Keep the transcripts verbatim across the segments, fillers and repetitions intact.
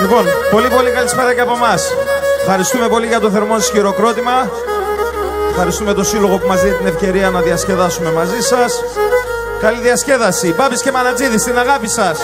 Λοιπόν, πολύ πολύ καλησπέρα και από εμάς. Ευχαριστούμε πολύ για το θερμό σας χειροκρότημα. Ευχαριστούμε το σύλλογο που μας δίνει την ευκαιρία να διασκεδάσουμε μαζί σας. Καλή διασκέδαση. Μπάμπης και Μανατζίδης, την αγάπη σας.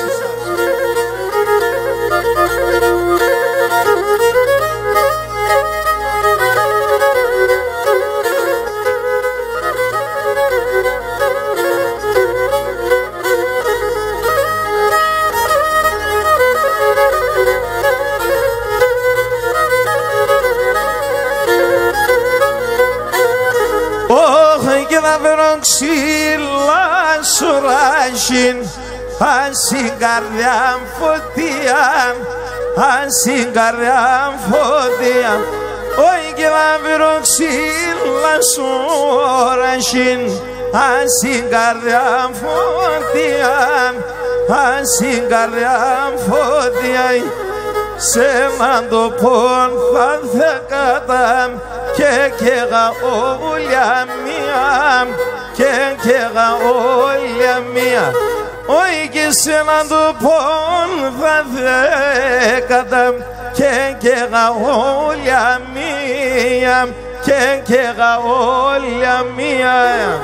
Ξύλα σου ράχιν, αν στην καρδιά φωτία, αν στην καρδιά φωτία. Όχι και να βρω ξύλα σου ράχιν, αν στην καρδιά φωτία, αν στην καρδιά φωτία. Σε έναν τοπόν θα θεκάτα και καίγα όλια μία, και καίγα όλια μία. Όχι και σε έναν τοπόν θα θεκάτα και καίγα όλια μία, και καίγα όλια μία.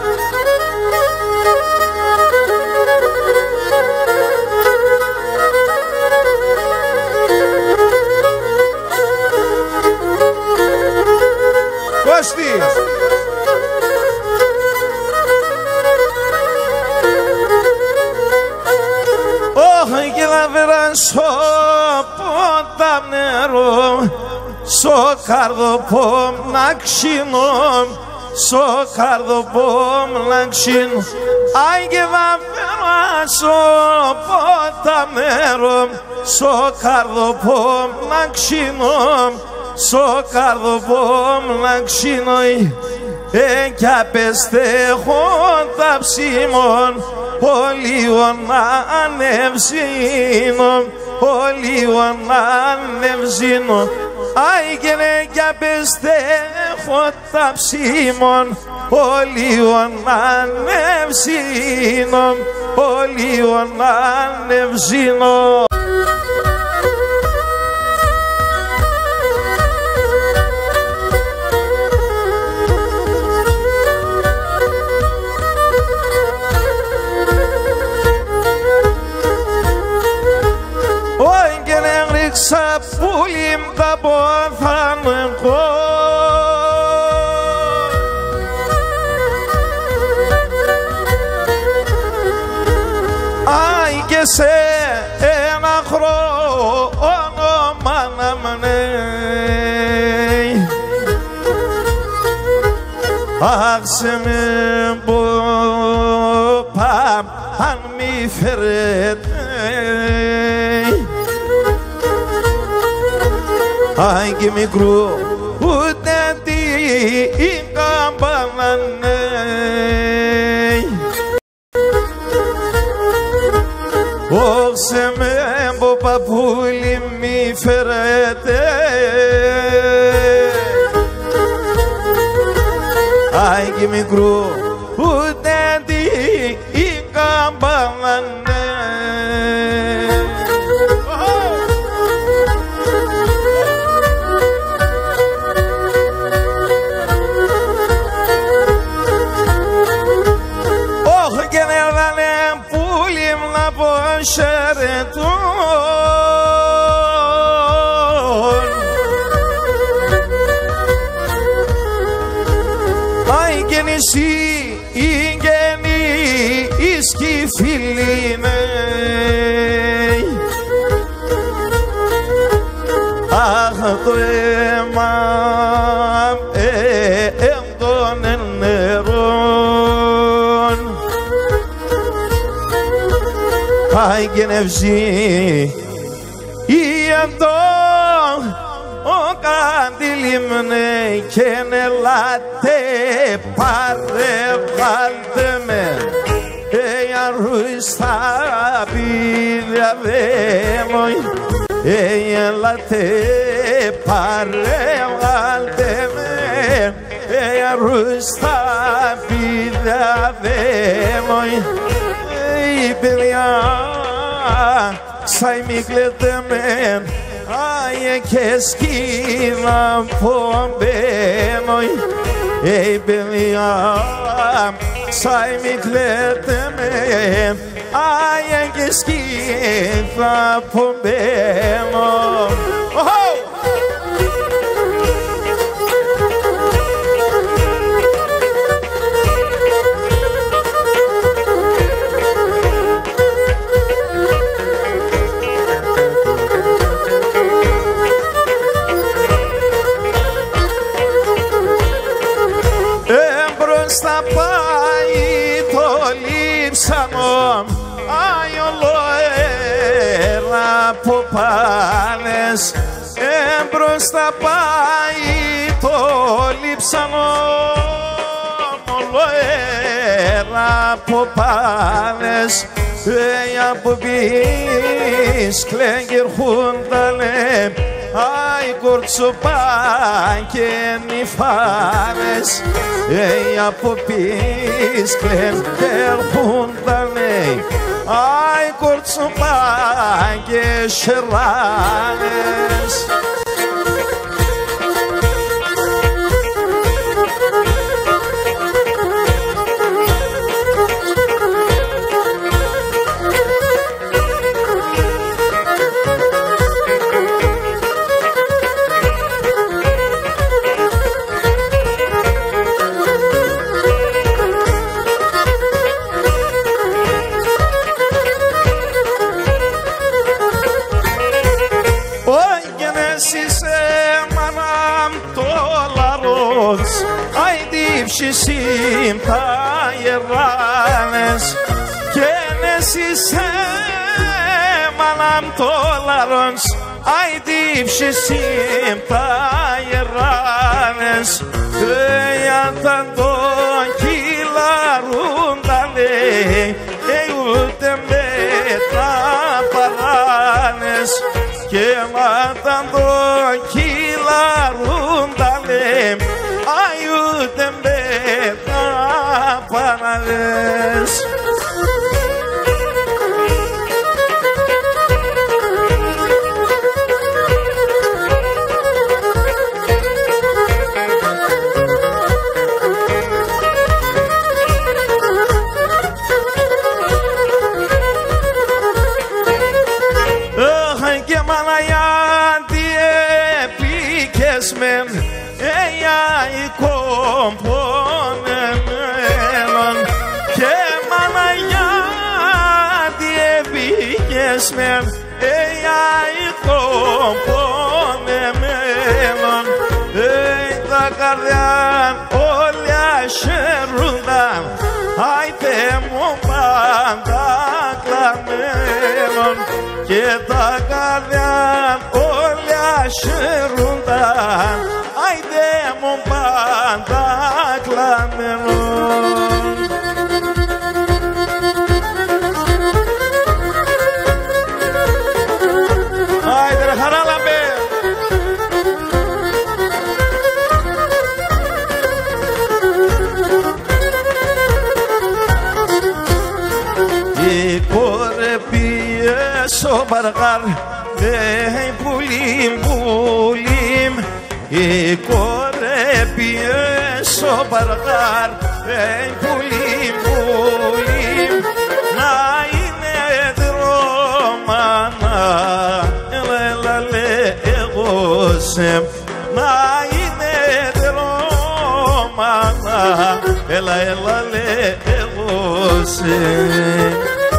Κώστη! Όχι και να βράσω ποτά νερό, στο καρδοπό να ξύνω, στο καρδοπό να ξύνω. Άι και να βράσω ποτά νερό, στο καρδοπό να ξύνω, στο καρδοπό να ξύνω. Ε, κι απεστέχω τα ψήμων, ολίγο να ανευζήνω, ολίγο να ανευζήνω. Άι και ναι, κι απεστέχω τα ψήμων, ολίγο να ανευζήνω, ολίγο να ανευζήνω. Σαπούλιμ τα πόθαν εγώ, άι και σε ένα χρόνο μάνα μνέει. Αχ σε με πω παμ αν μη φερέτε, άι και μικρό ούτε τι καμπανανέ. Όξε με μπο παπούλι μη φερέτε, άι και μικρό ούτε τι καμπανανέ. Σερετών άι και νησί ήγγενη ίσκη φιλίνε. Αχ το αίμα εν των νερών, άι και νευσί ή εντό ο καντιλήμνε και νελάτε παρεβάλτε με ειαρούι στα πίδια δέμοι, ελάτε παρεβάλτε με ειαρούι στα πίδια δέμοι. Η παιδιά Σάι μη κλαίτε με Ai che schifo pombeno Ei belia sai mi klete me Ai che schifo pombeno Oh Στα πάει το λείψανο Άι ολοέρα από πάνες Εμπροστα πάει το λείψανο Ολοέρα από πάνες Ει από πεις κλέγγερχούντανε Ai corțopan che ni fanes Ei apopis clem der hundalei Ai corțopan che șeranes Și simta eranes Και νεσίσε μανάμ τόλαρονς Ai dip și simta eranes Eia tanto chilarundale Ei ulteme taparanes Και matando chilarundale Ai ulteme taparanes Hai che malayanti epikes men Ei ai compone melon Che malayanti epikes men Ei ai compone melon Ei da cardean olea șerundan Hai te mombanda clamelon Che da cardean olea șerundan Hai te mombanda clamelon Hai de haralambe So bargar ei pulim pulim e corre pie so bargar ei pulim pulim na ine dromana ela le egosem na ine dromana ela ela le egosem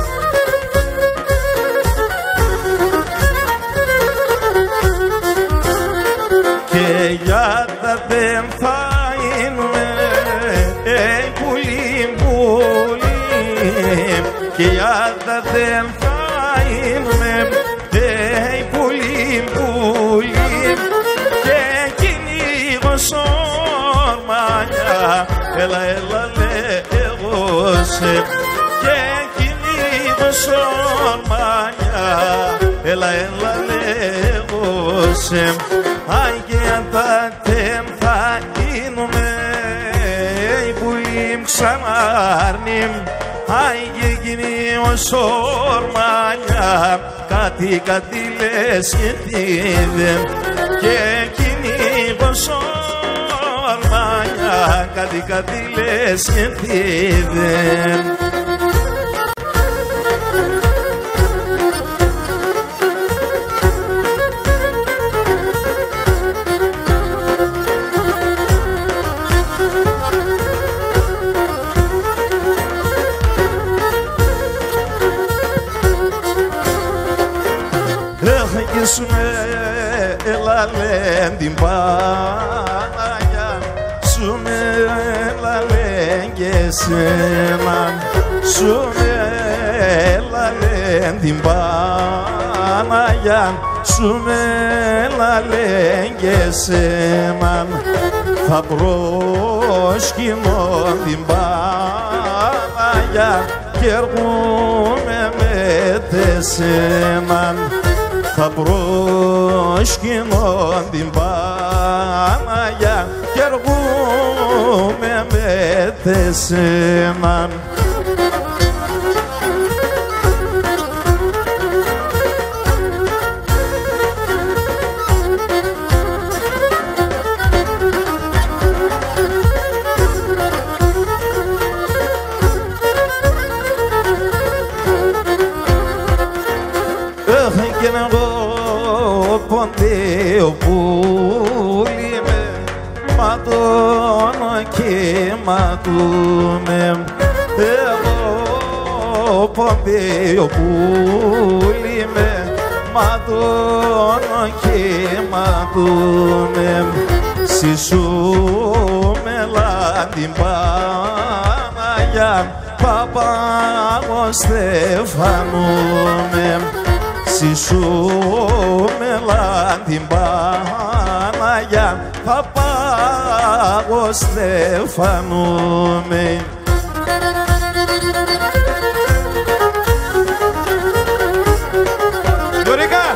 Iată de-n fainule, ei pulim, pulim Că iată de-n fainule, ei pulim, pulim Că chini o sormania, ela ela le egose Că chini o sormania, ela ela le egose Ai che andatem fainule, ei pulim xamarnim Ai che chini o sormania, κάτι κάτι λες και τι σκεφτείτε και κυνηγός ορμάνια κάτι κάτι λες σκεφτείτε. Σου με έλαλεν την Παναγιά, σου με έλαλεν και εσένα, σου με έλαλεν την Παναγιά, σου με έλαλεν και εσένα. Θα προσκυνώ την Παναγιά και έρχομαι με τεσέναν. Θα προσκυνώ την Παναγιά κι εργούμε με τεσέναν. Ποντέο πουλί με ματώνω και ματούμε. Εγώ ποντέο πουλί με ματώνω και ματούμε. Σισούμελα την Παναγιά Παπάγο Στεφανούμε. Σισούμελα την Παναγιά Παπάγο Στεφανούμε. Δωρικά!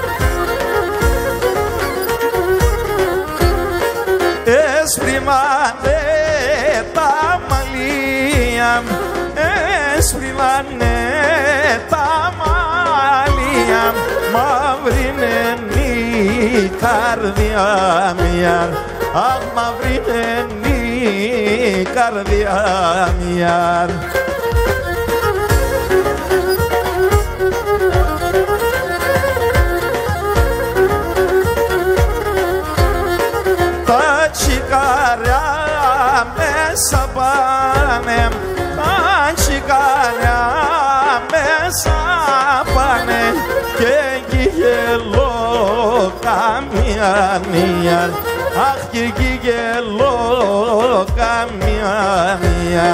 Έσπριμανε τα μαλλία, έσπριμανε τα μαλλία, μαύρινεν η καρδιά μια, αχ μαύρινεν η καρδιά μια. Τα τσιγάρια μέσα πάνε, τα τσιγάρια μέσα πάνε και εκεί γελώ καμιά νία, αχ και εκεί γελώ καμιά νία.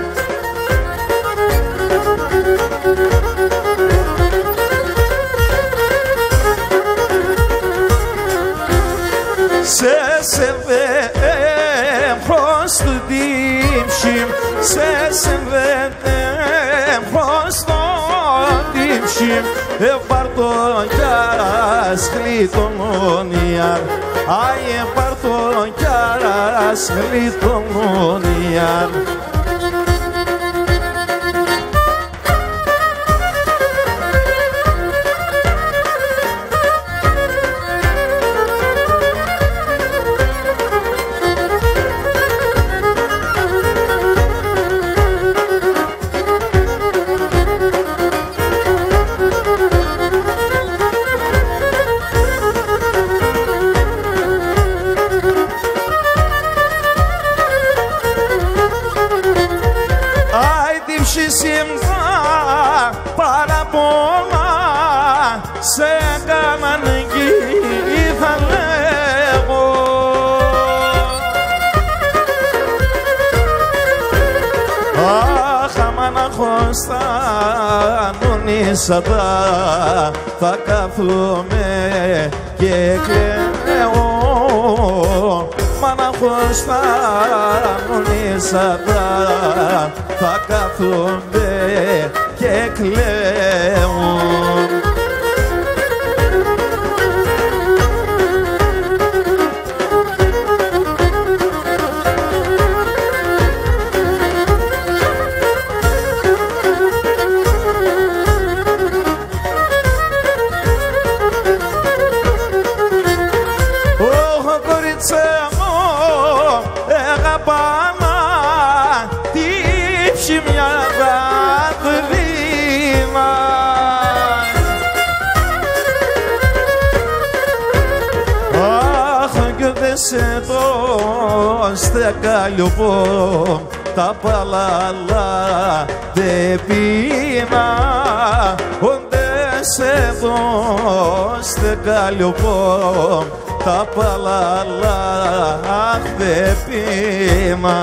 Σε σεβέ προς το δίψι, σε σεβέ προς το δίψι, επάρτω κι άρας γλιτονόνια, άι επάρτω κι άρας γλιτονόνια. Παραπονά σε έκαναν εκεί θα λέγω. Αχ, άμα να χωστανονίσατα θα κάθομαι και κλαίω. Μα να χωστανονίσατα θα κάθομαι και κλαίω. στεκάλιοπο τα παλάλα δε πίνα οντες εδώ στεκάλιοπο τα παλάλα δε πίνα.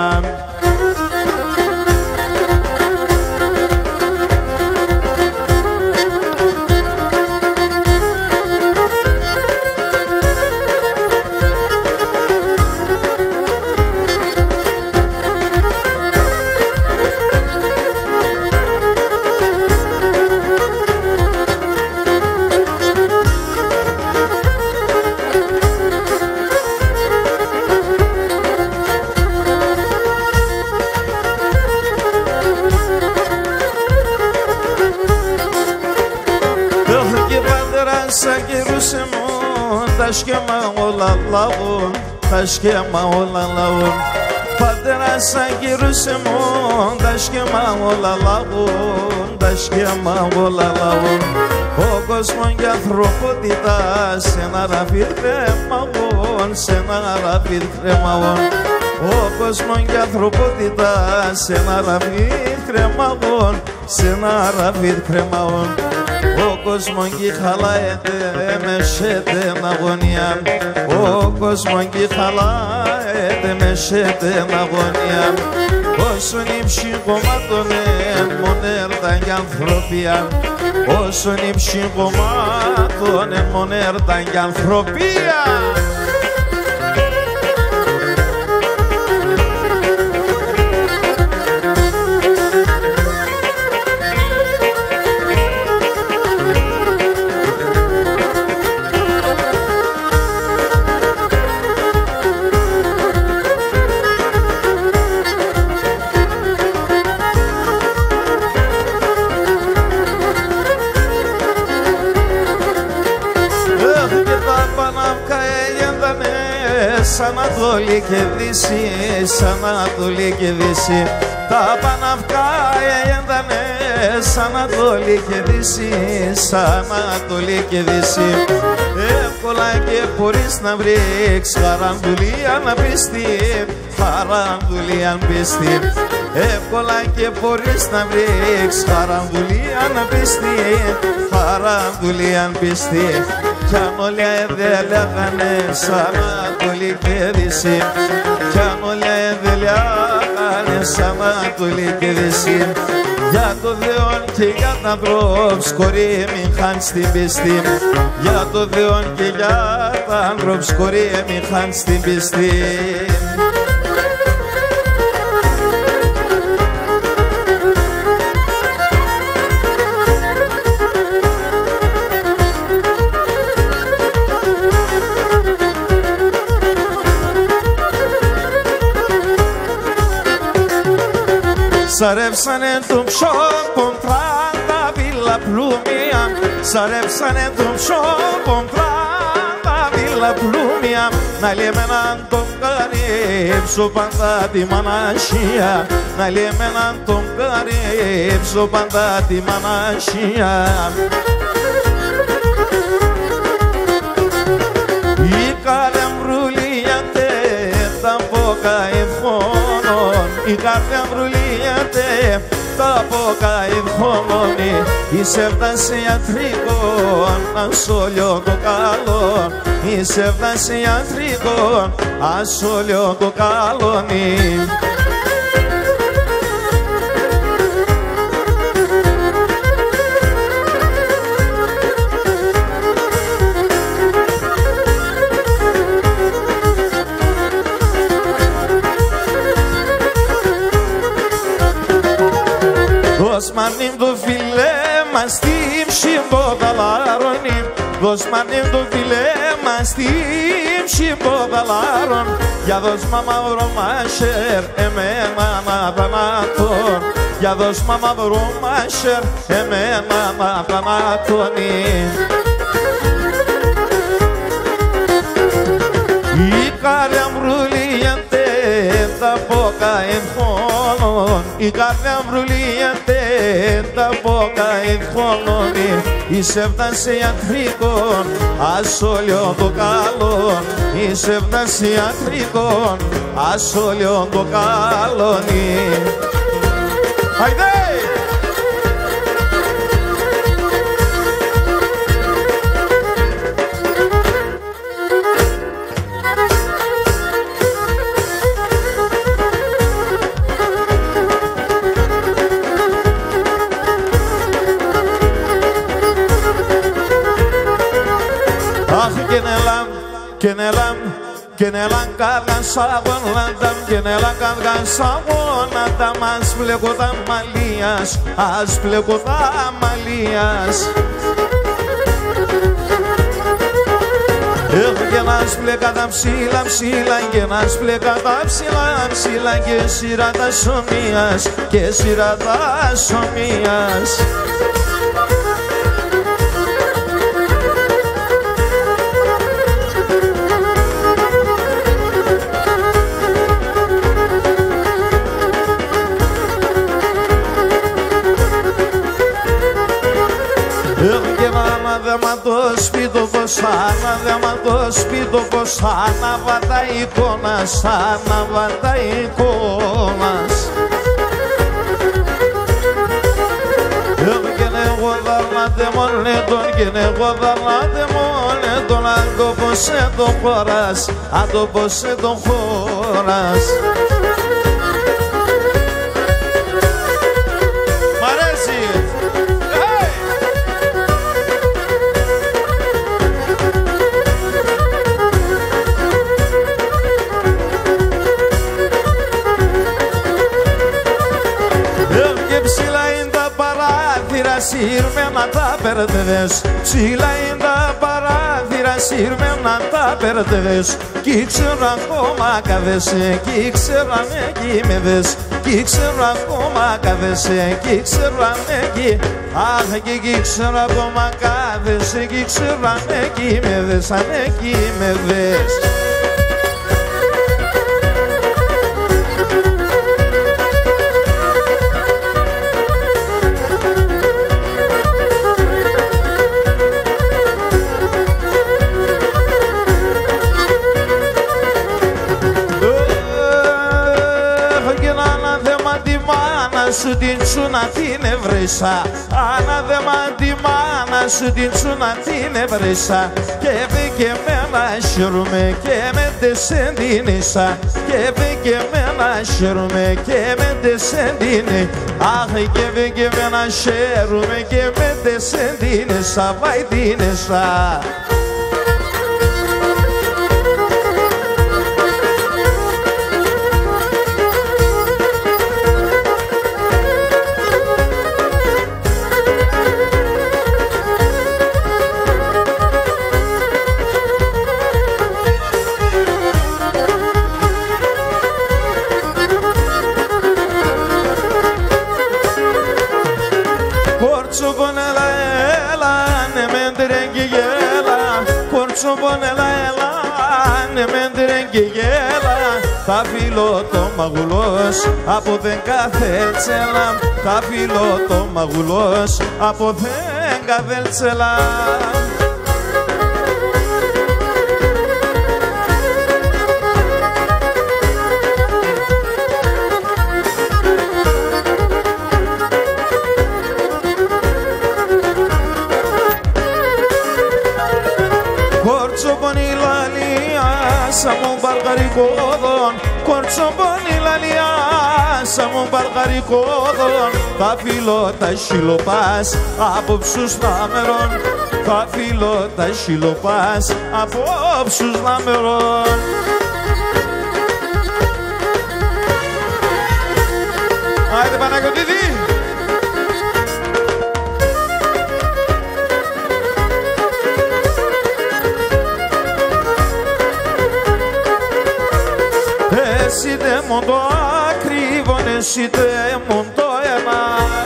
Σαν καιρούσε μου τα σκέμα όλα λαούν, τα σκέμα όλα λαούν. Πατέρα σαν καιρούσε μου τα σκέμα όλα λαούν, τα σκέμα όλα λαούν. Ο κόσμος και ανθρωπότητα σε ένα ραφίδ κρεμαγών, σε ένα ραφίδ κρεμαγών. Ο κόσμος και ανθρωπότητα σε ένα ραφίδ κρεμαγών, σε ένα ραφίδ κρεμαγών. Ο κόσμος κι χαλάεται με σέτεν αγωνία, ο κόσμος κι χαλάεται με σέτεν αγωνία. Όσον ύψη κομμάτων μονέρταν κι ανθρωπία, όσον ύψη κομμάτων μονέρταν κι ανθρωπία. Σαν Ανατολή και Δύση, σαν Ανατολή και Δύση, τα παναυκά έντανε σαν Ανατολή και Δύση, σαν Ανατολή και Δύση. Εύκολα και μπορείς να βρεις χαραντουλία να πίστη, χαραντουλία να πίστη. Εύκολα και μπορείς να βρεις χαραντουλία να πίστη, χαραντουλία να πίστη. Κι αν όλοι δεν λέγανε σαν Ανατολή και Δύση, κι αν όλοι δεν λέγανε σαν Ανατολή και Δύση, για το Θεόν και για τα ανθρώπους κορί μην χάνεις την πίστη, για το Θεόν και για τα ανθρώπους κορί μην χάνεις την πίστη. Σαρέψανε το ψώπον τράντα βίλα πλούμια, σαρέψανε το ψώπον τράντα βίλα πλούμια, να λέμε έναν τον καρύψω πάντα τη μανασία, να λέμε έναν τον καρύψω πάντα τη μανασία. Η καρδιά μρουλιάται τα πόκα ευχόνων, η καρδιά μρουλιάται τα πόκα ευχόνων, είσαι φτασιατρικό ασόλιο το καλό, είσαι φτασιατρικό ασόλιο το καλό. Δώσ' μανίν το φιλέ μας στην ψημποδαλάρωνη, δώσ' μανίν το φιλέ μας στην ψημποδαλάρων, για δώσ' μα μαύρο μάσερ εμένα να θανάτων, για δώσ' μα μαύρο μάσερ εμένα να θανάτων. Η καρδιά μρουλιάται τα πόκα ευχόνων, η καρδιά μρουλιάται τα πόκα ηθόλωνη είσαι φτάσει ιατρικών ας όλιο το καλό είσαι φτάσει ιατρικών ας όλιο το καλόνι. Άιντε! Kenelan, kenelan kadang sabun lantam, kenelan kadang sabun lantam, as plekota malias, as plekota malias. Έχω και να σπλέκατα ψήλα ψήλα και να σπλέκατα ψήλα ψήλα και σειρά τα σωμίας και σειρά τα σωμίας. Αναδέματο σπίτο πως, αναδέματο σπίτο πως, αναβατά εικόνας, αναβατά εικόνας. Και εγώ δαρνάτε μονέτον, και εγώ δαρνάτε μονέτον, αν το πως το χώρας, αν το πως το χώρας. Σύρμενα τα περτεβες, ψηλά είναι τα παράθυρα, σύρμενα τα περτεβες. Κι ήξερα ακόμα καδεσαι, κι ήξερα εκεί με δες, κι ήξερα ακόμα καδεσαι, κι ήξερα εκεί. Αχ, κι ήξερα ακόμα καδεσαι, κι ήξερα εκεί με δες, αν εκεί με δες. Σου την τσούνα την εβρέσα, ανάδεμα τη μάνα σου την τσούνα την εβρέσα. Και βγήκε με ένα χαίρομαι και με τεσσεντίνησα, και βγήκε με ένα χαίρομαι και με τεσσεντίνη. Αχ, και βγήκε με ένα χαίρομαι και με τεσσεντίνησα, βαϊτίνησα. Θα φύλλω το μαγουλός από δεν καθέλτσελα, θα φύλλω το μαγουλός από δεν καθέλτσελα. Κορτσοπονή λαλία, σαν μου μπαργαρικόδον, κορτσοπονή λαλία, σαν μου μπαργαρικόδον. Θα φύλλω τα σιλοπάς από ψους λάμερον, θα φύλλω τα σιλοπάς από ψους λάμερον. Άιντε Παναγιωτήδη! Εσύ δε μου το ακρίβον, εσύ δε μου το αίμα.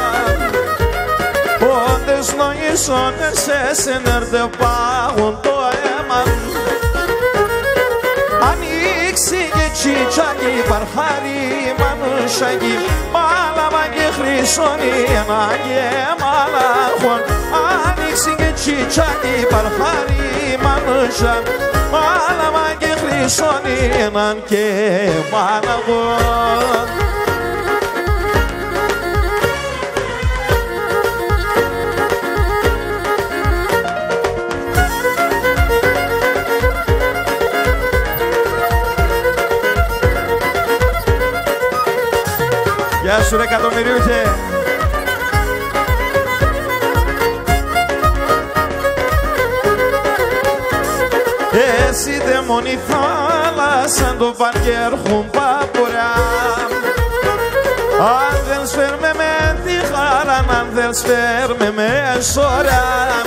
Όντες νοήσοντες εσένερ δε πάγουν το αίμα. Ανοίξει και τσιτσάκι παρχάρι μανουσάκι μάλαμα και χρυσόνι ένα και μαλάχον άνοιξε και τσιτσάκι παρχάρι μανουσάκι μάλαμα και χρυσόνι ένα και μαλάχον. Γεια σου ρε εκατομμυριούχε. Εσύ δε μόνη θάλασσα το παν και έρχουν παπουρά. Αν δεν σφέρμε με τη χαρά, αν δεν σφέρμε με σωρά.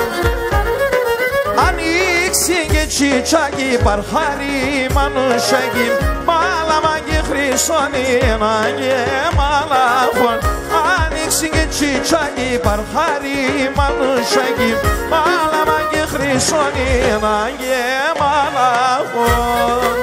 Ανοίξει και τσιτσάκι παρχάρι μανουσάκι μάλαμα και χρυσόνι ένα και μαλάχον άνοιξε και τσιτσάκι παρχάρι μανουσάκι μάλαμα και χρυσόνι ένα και μαλάχον.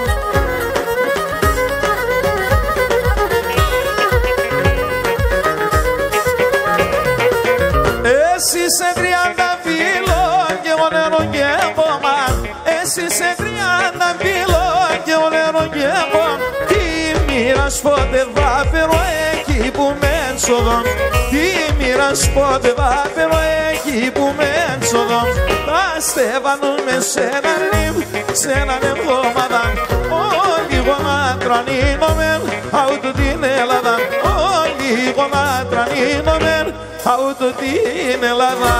Εσύ σε τριάντα φύλλο και εγώ νερό και πόμα. Εσύ σε τριάντα φύλλο και εγώ νερό και πόμα. Τι μοίρας πότε θα φέρω εκεί που με ένσοδον. Τι μοίρας πότε θα φέρω εκεί που με ένσοδον. Θα στεβανούμε σε έναν νυμ, σε έναν εβδομάδα. Όλοι γονάτρανίνομεν, αούτο την Ελλάδα. Όλοι γονάτρανίνομεν, αούτο την Ελλάδα.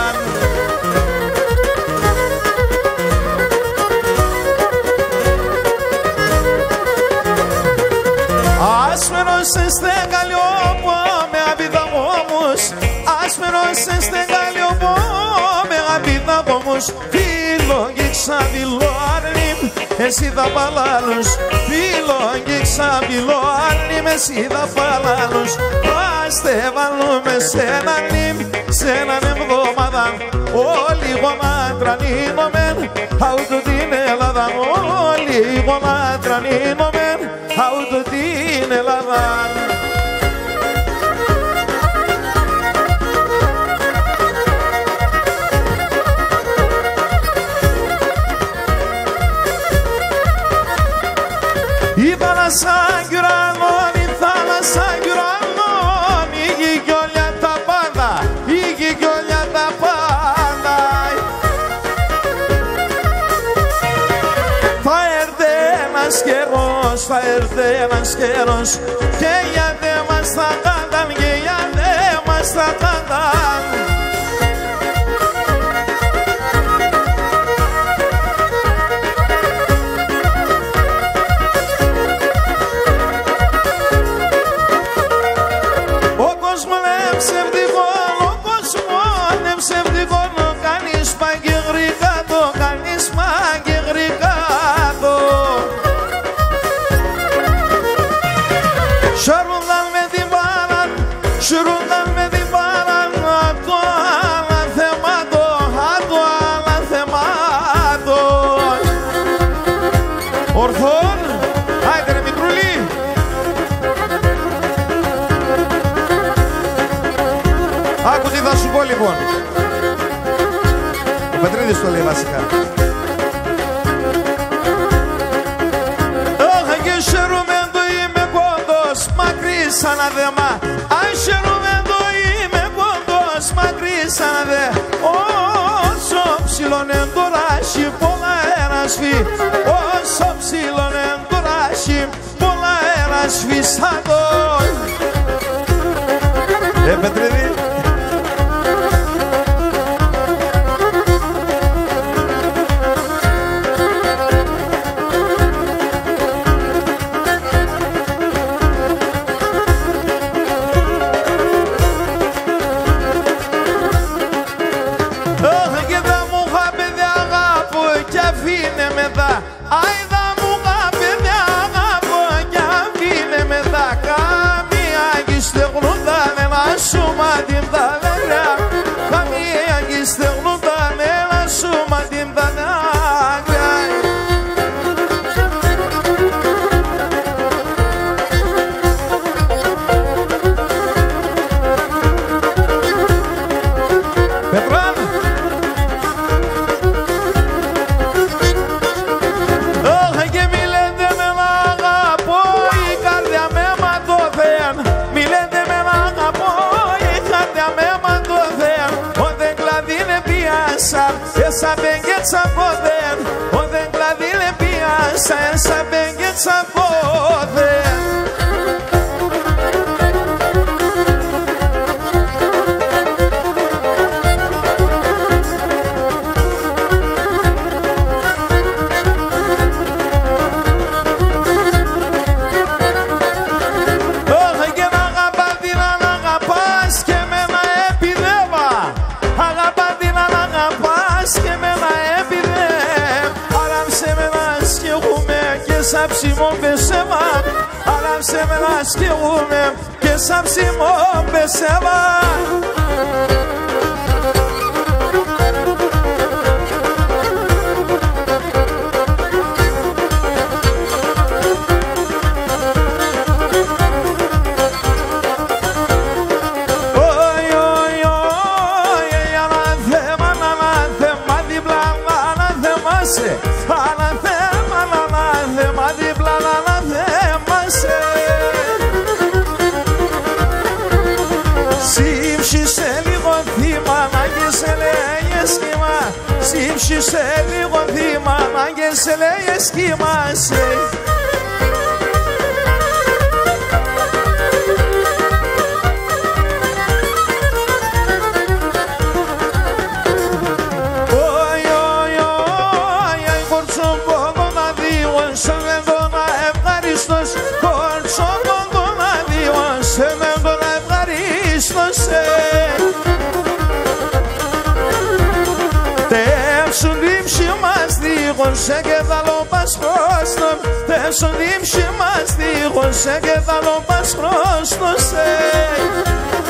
Άσμερος σε στεγαλιόπο με απειδαγόμους. Άσμερος σε στεγαλιόπο με απειδαγόμους. Φίλο και ξαβιλό αρνήμ, εσύ θα παλάλους. Φίλο και ξαβιλό αρνήμ, εσύ θα παλάλους. Άστε βάλουμε σε έναν νυμ, σε έναν εβδομάδα. Όλοι γονάτρανίνομεν, αούτο την Ελλάδα. Όλοι γονάτρανίνομεν, αούτο την Ελλάδα. Η θάλασσα κι ουρανόν, η θάλασσα κι ουρανόν. Η γη κι όλια τα πάντα, η γη κι όλια τα πάντα. Θα έρθει ένας καιρός, θα έρθει ένας καιρός. Και για δε μας θα κάνταν, και για δε μας θα κάνταν. Σαρούνταν με την μπάλα, σαρούνταν με την μπάλα. Ατο άλλα θεμάτο, ατο άλλα θεμάτο. Ορθόν, άιτε ρε μικρούλη. Άκου τι θα σου πω λοιπόν. Ο Πετρίδης το λέει βασικά. Σαν να δε μα, αν χαίρομαι εδώ είμαι κοντός, μακρύς σαν να δε. Όσο ψηλόν εν το ράχι, πολλά αέρα σφί. Όσο ψηλόν εν το ράχι, πολλά αέρα σφί σαν το. Ε, Πετρίδη. Σuma essa, essa bem que essa poder, poder gladile piaça, essa bem que essa poder. Sabe se mon perceba, alam se me las que ume, que sabe se mon perceba. Oi oi oi, ela tema na tema di bla na tema se, ala tema na tema di bla na tema se. Sim și se li gontima na gesele eskima, sim și se li gontima na gesele eskima se. Se queda lo más prosto, te sonim și más digo, se queda lo más prosto, se.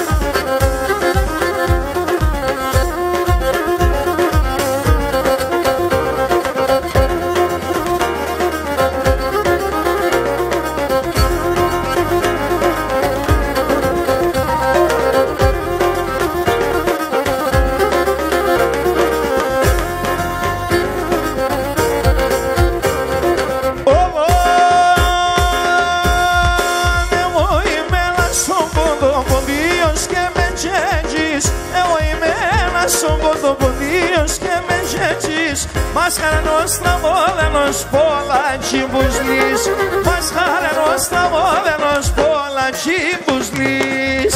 Máscara nostra mola nos pola tipos lis. Máscara nostra mola nos pola tipos lis.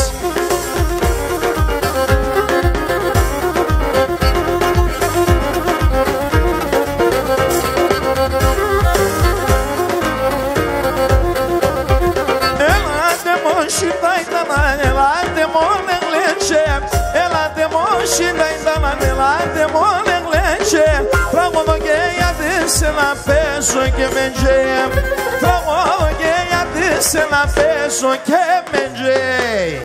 Ela demonstrita ainda ela demora leche. Ela demonstrita ainda ela demora leche. Se la pessoa que mende, falou que ia descer na pessoa que mende.